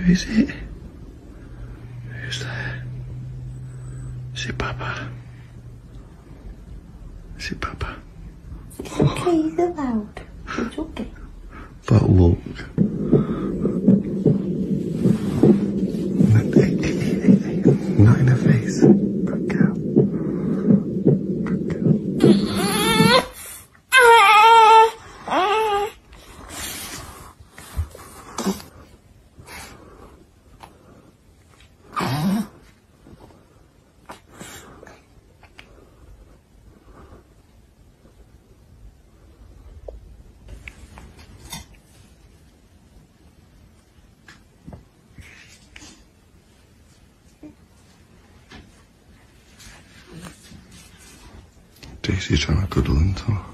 Who is it? Who's there? Is it Papa? Is it Papa? It's okay, he's allowed. It's okay. But walk. Not in her face. Good girl. Good girl. Daisy's trying to cuddle and talk.